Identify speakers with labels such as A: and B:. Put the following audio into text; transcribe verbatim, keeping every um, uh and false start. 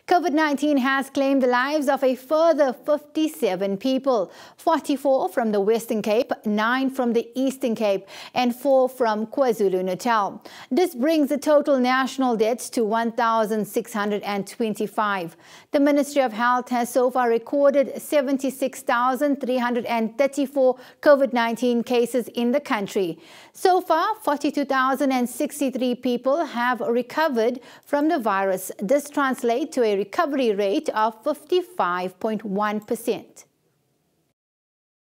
A: COVID nineteen has claimed the lives of a further fifty-seven people, forty-four from the Western Cape, nine from the Eastern Cape, and four from KwaZulu Natal. This brings the total national deaths to one thousand six hundred twenty-five. The Ministry of Health has so far recorded seventy-six thousand three hundred thirty-four COVID nineteen cases in the country. So far, forty-two thousand sixty-three people have recovered from the virus. This translates to a recovery rate of fifty-five point one percent.